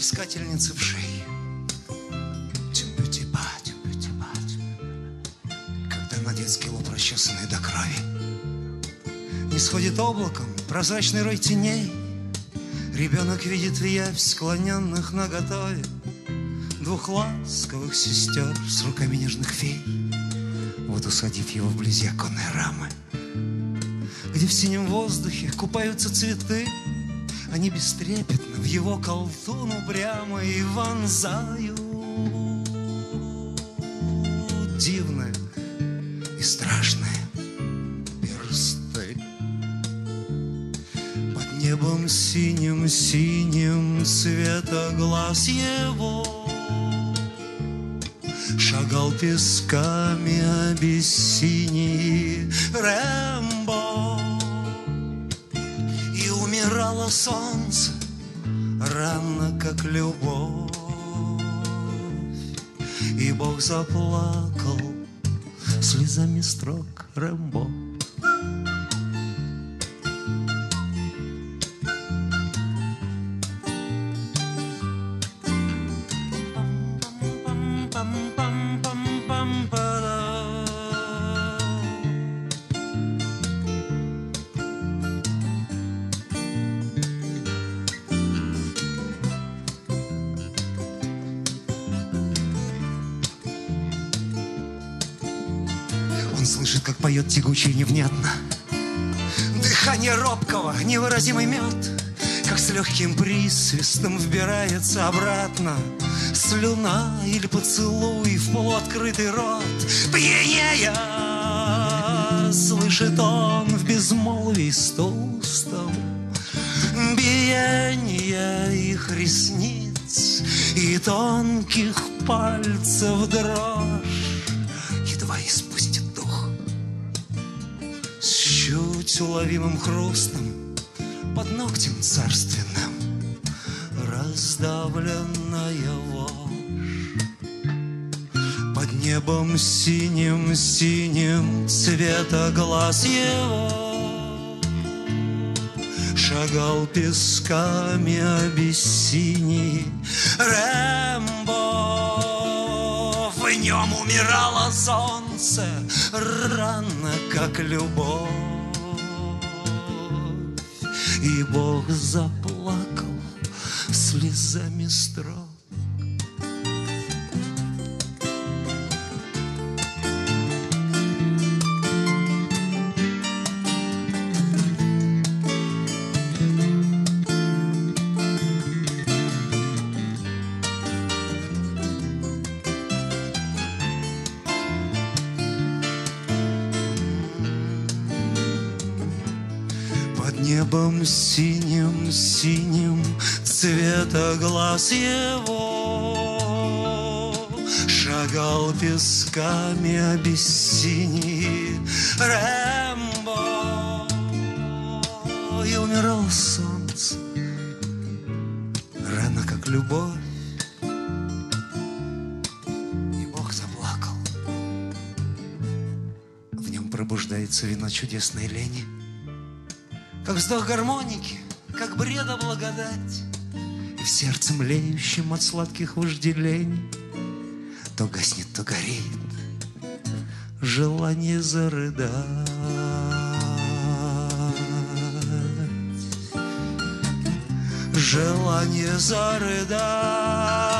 искательницы вшей. Тюмпю-типа, тюмпю-типа, когда на детский лоб, расчесанный до крови, не сходит облаком прозрачный рой теней, ребенок видит в явь склоненных наготове двух ласковых сестер с руками нежных фей. Вот усадив его вблизи оконной рамы, где в синем воздухе купаются цветы, они бестрепетно в его колтун упрямо и вонзают дивное и страшное персты. Под небом синим-синим цвета глаз его шагал песками Абиссинии Рэмбо. И умирало солнце рано, как любовь, и Бог заплакал слезами строк Рэмбо. Слышит, как поет тягуче и невнятно дыхание робкого, невыразимый мед, как с легким присвистом вбирается обратно слюна или поцелуй в полуоткрытый рот. Пьянея слышит он в безмолвии стустом биение их ресниц и тонких пальцев дрожь. Едва испустит чуть уловимым хрустом под ногтем царственным раздавленная вошь. Под небом синим-синим цвета глаз его шагал песками Абиссинии Рэмбо. В нем умирало солнце рано, как любовь, и Бог заплакал слезами строк. Небом синим-синим цвета глаз его шагал песками Абиссинии Рэмбо. И умирало солнце рано, как любовь, и Бог заплакал. В нем пробуждается вино чудесной лени, как вздох гармоники, как бреда благодать, и в сердце млеющем от сладких вожделений то гаснет, то горит желание зарыдать. Желание зарыдать.